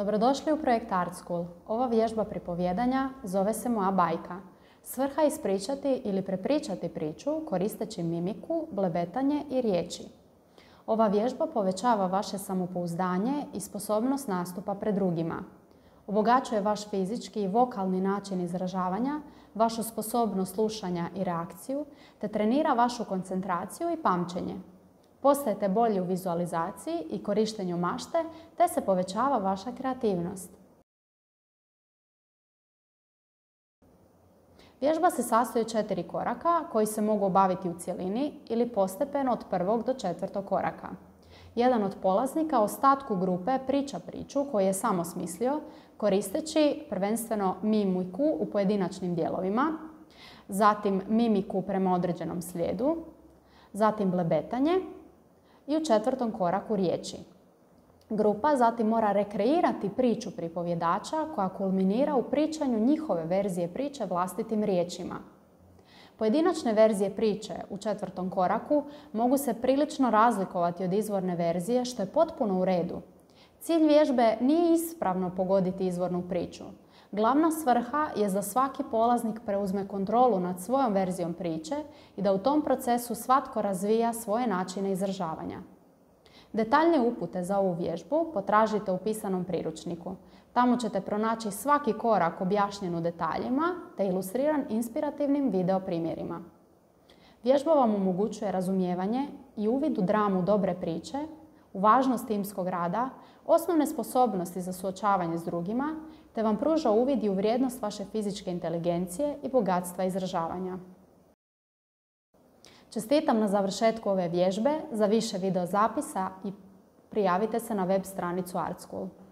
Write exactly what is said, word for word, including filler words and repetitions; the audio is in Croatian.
Dobrodošli u projekt Art School. Ova vježba pripovijedanja zove se Moja bajka. Svrha je ispričati ili prepričati priču koristeći mimiku, blebetanje i riječi. Ova vježba povećava vaše samopouzdanje i sposobnost nastupa pred drugima. Obogaćuje vaš fizički i vokalni način izražavanja, vašu sposobnost slušanja i reakciju, te trenira vašu koncentraciju i pamćenje. Postajete bolji u vizualizaciji i korištenju mašte, te se povećava vaša kreativnost. Vježba se sastoji od četiri koraka koji se mogu obaviti u cjelini ili postepeno od prvog do četvrtog koraka. Jedan od polaznika ostatku grupe priča priču koju je sam osmislio, koristeći prvenstveno mimiku u pojedinačnim dijelovima, zatim mimiku prema određenom slijedu, zatim blebetanje i u četvrtom koraku riječi. Grupa zatim mora rekreirati priču pripovjedača koja kulminira u pričanju njihove verzije priče vlastitim riječima. Pojedinačne verzije priče u četvrtom koraku mogu se prilično razlikovati od izvorne verzije, što je potpuno u redu. Cilj vježbe nije ispravno pogoditi izvornu priču. Glavna svrha je da svaki polaznik preuzme kontrolu nad svojom verzijom priče i da u tom procesu svatko razvija svoje načine izražavanja. Detaljnije upute za ovu vježbu potražite u pisanom priručniku. Tamo ćete pronaći svaki korak objašnjen u detaljima te ilustriran inspirativnim video primjerima. Vježba vam omogućuje razumijevanje i uvid u dramu dobre priče, u važnost timskog rada, osnovne sposobnosti za suočavanje s drugima, te vam pruža uvid i u vrijednost vaše fizičke inteligencije i bogatstva izražavanja. Čestitam na završetku ove vježbe. Za više video zapisa i prijavite se na web stranicu Art School.